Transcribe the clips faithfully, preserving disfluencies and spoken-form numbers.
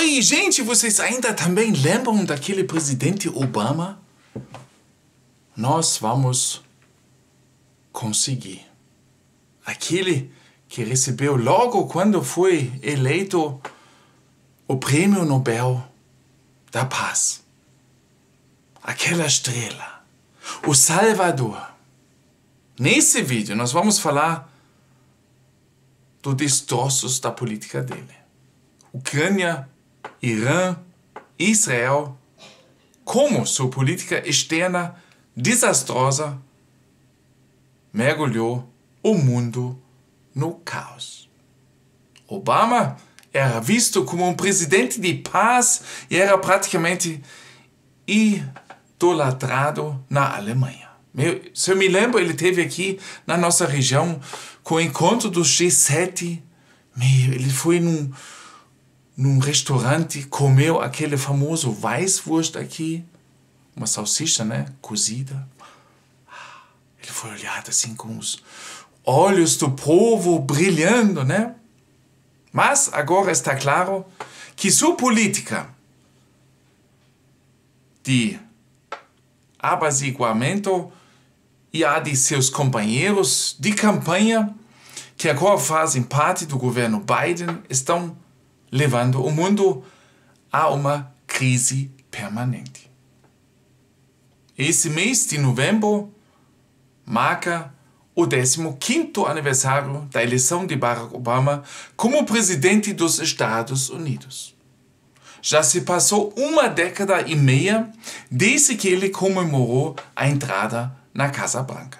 Oi, gente, vocês ainda também lembram daquele presidente Obama? Nós vamos conseguir. Aquele que recebeu logo quando foi eleito o Prêmio Nobel da Paz. Aquela estrela, o Salvador. Nesse vídeo nós vamos falar dos destroços da política dele. Ucrânia, Irã, Israel, como sua política externa desastrosa mergulhou o mundo no caos. Obama era visto como um presidente de paz e era praticamente idolatrado na Alemanha. Se eu me lembro, ele esteve aqui na nossa região com o encontro do G sete. Ele foi num, num restaurante, comeu aquele famoso Weißwurst aqui, uma salsicha, né, cozida. Ele foi olhado assim com os olhos do povo brilhando, né? Mas agora está claro que sua política de apaziguamento e a de seus companheiros de campanha, que agora fazem parte do governo Biden, estão levando o mundo a uma crise permanente. Esse mês de novembro marca o décimo quinto aniversário da eleição de Barack Obama como presidente dos Estados Unidos. Já se passou uma década e meia desde que ele comemorou a entrada na Casa Branca.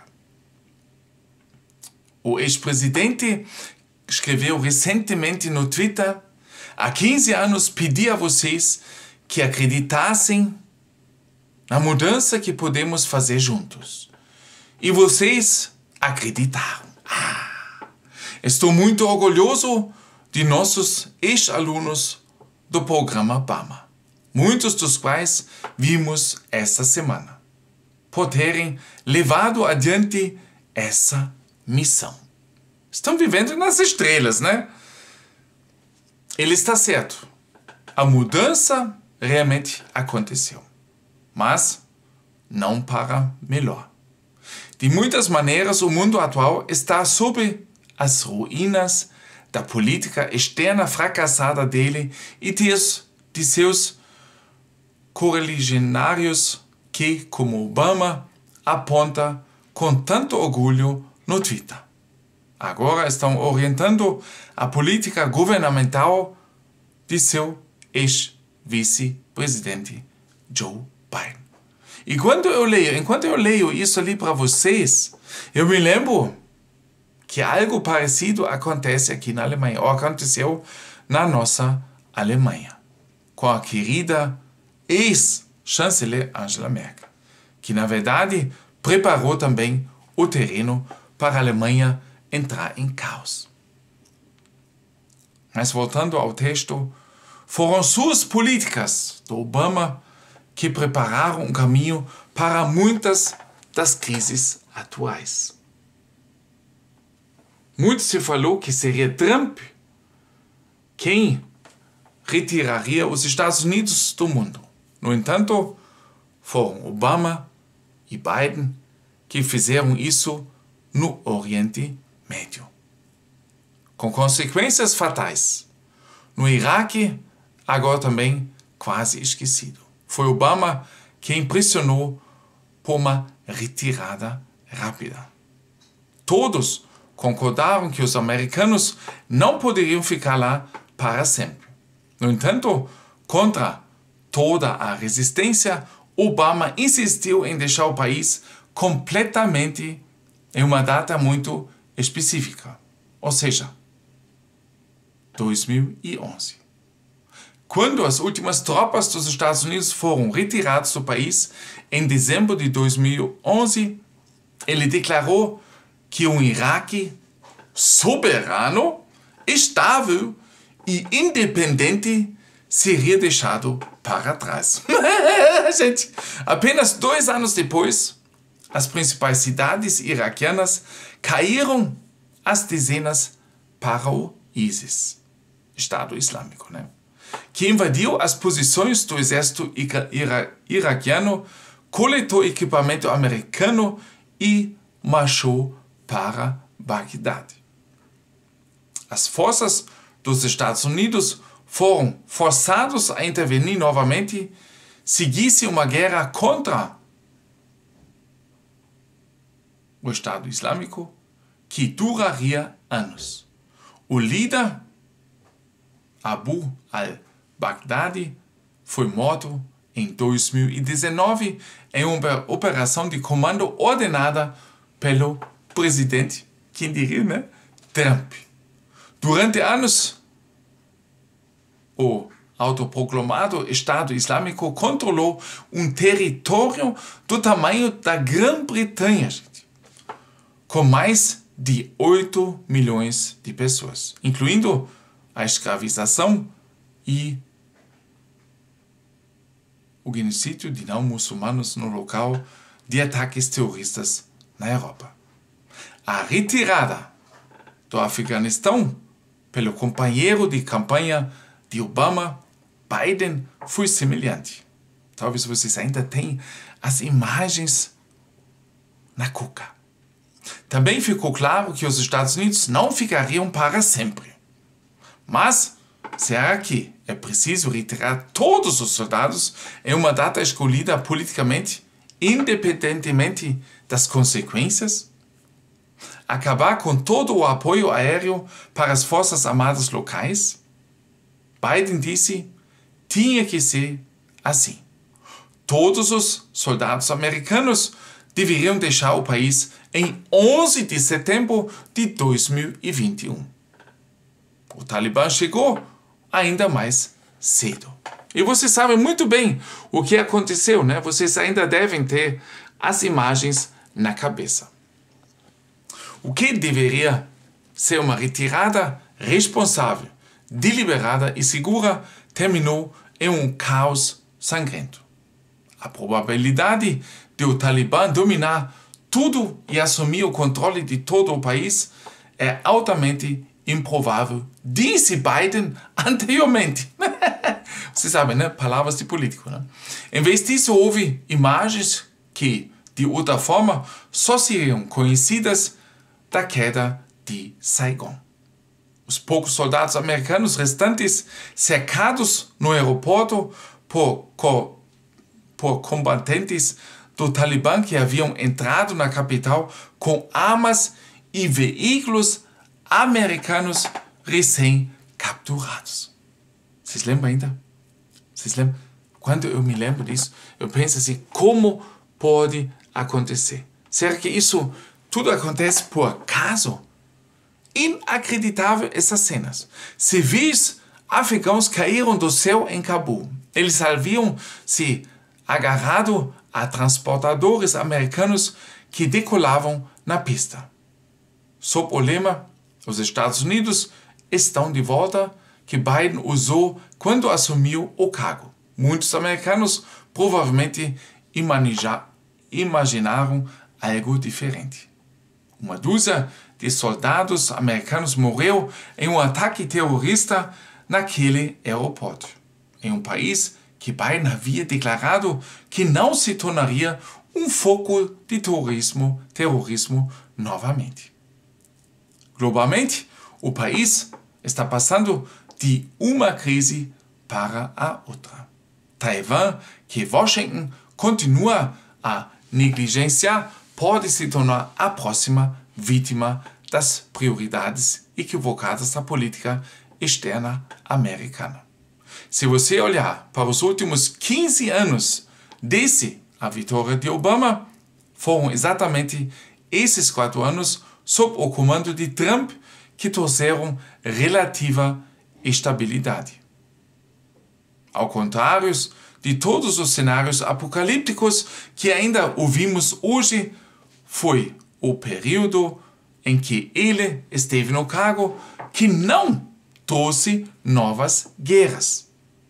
O ex-presidente escreveu recentemente no Twitter: há quinze anos pedi a vocês que acreditassem na mudança que podemos fazer juntos. E vocês acreditaram. Ah, estou muito orgulhoso de nossos ex-alunos do programa Obama, muitos dos quais vimos esta semana, por terem levado adiante essa missão. Estão vivendo nas estrelas, né? Ele está certo. A mudança realmente aconteceu, mas não para melhor. De muitas maneiras, o mundo atual está sob as ruínas da política externa fracassada dele e de, de seus correligionários que, como Obama, aponta com tanto orgulho no Twitter. Agora estão orientando a política governamental de seu ex-vice-presidente Joe Biden. E quando eu leio, enquanto eu leio isso ali para vocês, eu me lembro que algo parecido acontece aqui na Alemanha, ou aconteceu na nossa Alemanha, com a querida ex-chanceler Angela Merkel, que na verdade preparou também o terreno para a Alemanha entrar em caos. Mas voltando ao texto, foram suas políticas do Obama que prepararam um caminho para muitas das crises atuais. Muito se falou que seria Trump quem retiraria os Estados Unidos do mundo. No entanto, foram Obama e Biden que fizeram isso no Oriente Médio, com consequências fatais. No Iraque, agora também quase esquecido. Foi Obama quem pressionou por uma retirada rápida. Todos concordaram que os americanos não poderiam ficar lá para sempre. No entanto, contra toda a resistência, Obama insistiu em deixar o país completamente em uma data muito específica, ou seja, dois mil e onze. Quando as últimas tropas dos Estados Unidos foram retiradas do país, em dezembro de dois mil e onze, ele declarou que um Iraque soberano, estável e independente seria deixado para trás. Gente, apenas dois anos depois, as principais cidades iraquianas caíram às dezenas para o ISIS, Estado Islâmico, né? que invadiu as posições do exército ira ira iraquiano, coletou equipamento americano e marchou para Bagdá. As forças dos Estados Unidos foram forçados a intervenir novamente, seguisse uma guerra contra o Estado Islâmico, que duraria anos. O líder, Abu al-Baghdadi, foi morto em dois mil e dezenove em uma operação de comando ordenada pelo presidente, quem diria, né? Trump. Durante anos, o autoproclamado Estado Islâmico controlou um território do tamanho da Grã-Bretanha, gente, com mais de oito milhões de pessoas, incluindo a escravização e o genocídio de não-muçulmanos no local de ataques terroristas na Europa. A retirada do Afeganistão pelo companheiro de campanha de Obama, Biden, foi semelhante. Talvez vocês ainda tenham as imagens na cuca. Também ficou claro que os Estados Unidos não ficariam para sempre. Mas será que é preciso retirar todos os soldados em uma data escolhida politicamente, independentemente das consequências? Acabar com todo o apoio aéreo para as forças armadas locais? Biden disse, tinha que ser assim. Todos os soldados americanos deveriam deixar o país em onze de setembro de dois mil e vinte e um. O Talibã chegou ainda mais cedo. E vocês sabem muito bem o que aconteceu, né? Vocês ainda devem ter as imagens na cabeça. O que deveria ser uma retirada responsável, deliberada e segura, terminou em um caos sangrento. A probabilidade de o Talibã dominar tudo e assumir o controle de todo o país é altamente improvável, disse Biden anteriormente. Você sabe, né? Palavras de político, né? Em vez disso, houve imagens que, de outra forma, só seriam conhecidas da queda de Saigon. Os poucos soldados americanos restantes, cercados no aeroporto por, co, por combatentes do Talibã que haviam entrado na capital com armas e veículos americanos recém-capturados. Vocês lembram ainda? Vocês lembram? Quando eu me lembro disso, eu penso assim, como pode acontecer? Será que isso tudo acontece por acaso? Inacreditável essas cenas. Civis afegãos caíram do céu em Cabul. Eles haviam se agarrado a transportadores americanos que decolavam na pista. Sob o lema, os Estados Unidos estão de volta, que Biden usou quando assumiu o cargo. Muitos americanos provavelmente imaginaram algo diferente. Uma dúzia de soldados americanos morreu em um ataque terrorista naquele aeroporto, em um país que Biden havia declarado que não se tornaria um foco de terrorismo, terrorismo novamente. Globalmente, o país está passando de uma crise para a outra. Taiwan, que Washington continua a negligenciar, pode se tornar a próxima vítima das prioridades equivocadas da política externa americana. Se você olhar para os últimos quinze anos desde a vitória de Obama, foram exatamente esses quatro anos sob o comando de Trump que trouxeram relativa estabilidade. Ao contrário de todos os cenários apocalípticos que ainda ouvimos hoje, foi o período em que ele esteve no cargo que não trouxe novas guerras.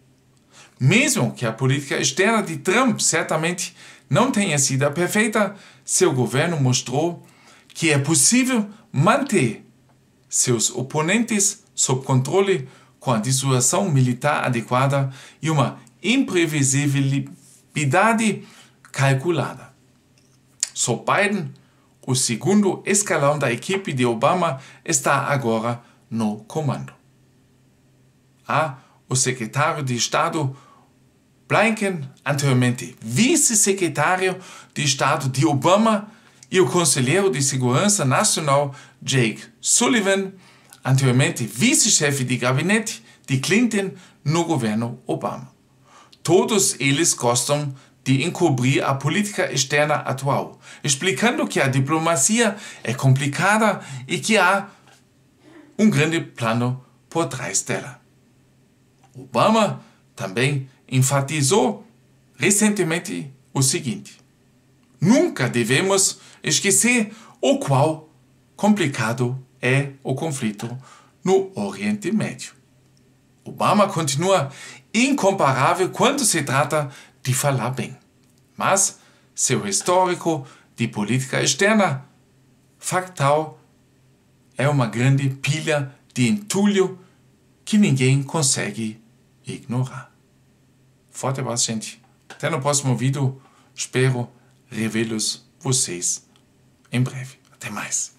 Mesmo que a política externa de Trump certamente não tenha sido perfeita, seu governo mostrou que é possível manter seus oponentes sob controle com a dissuasão militar adequada e uma imprevisibilidade calculada. Só Biden, o segundo escalão da equipe de Obama, está agora no comando. Há o secretário de Estado Blinken, anteriormente vice-secretário de Estado de Obama, e o conselheiro de Segurança Nacional Jake Sullivan, anteriormente vice-chefe de gabinete de Clinton no governo Obama. Todos eles gostam de encobrir a política externa atual, explicando que a diplomacia é complicada e que há um grande plano por trás dela. Obama também enfatizou recentemente o seguinte: nunca devemos esquecer o quão complicado é o conflito no Oriente Médio. Obama continua incomparável quando se trata de falar bem, mas seu histórico de política externa factal é uma grande pilha de entulho que ninguém consegue ignorar. Forte abraço, gente. Até no próximo vídeo. Espero revê-los vocês em breve. Até mais.